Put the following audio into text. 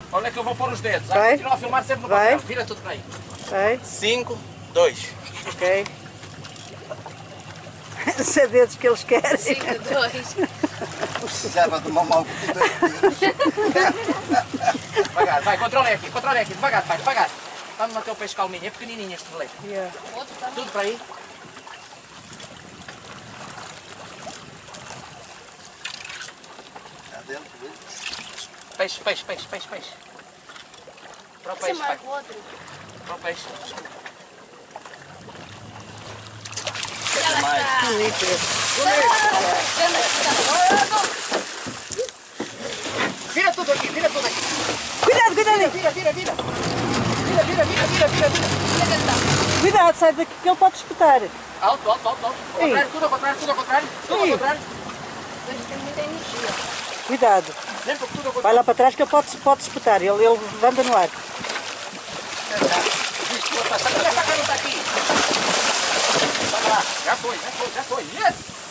Onde é que eu vou pôr os dedos? Vai. Continua a filmar sempre no Vai. papel. Vira tudo para aí. Vai. 5, 2. Ok. Se é dedos que eles querem. 5, 2. Precisava de uma mão. Devagar, vai, controle aqui, devagar, pai, devagar. Vamos manter o peixe calminho, é pequenininho este relé. Yeah. Tudo para aí. Está dentro, viu? Peixe. Para o peixe, pai. Para o peixe. Mais. Vira tudo aqui. Cuidado, cuidado. Vira. Cuidado, sai daqui que ele pode espetar. Alto. Ao contrário, tudo ao contrário. Eles têm muita energia. Cuidado. Sempre tudo ao Vai contrário. lá para trás que ele pode espetar. Ele levanta no ar. Essa faca não está aqui. Vai lá. Já foi. Yes!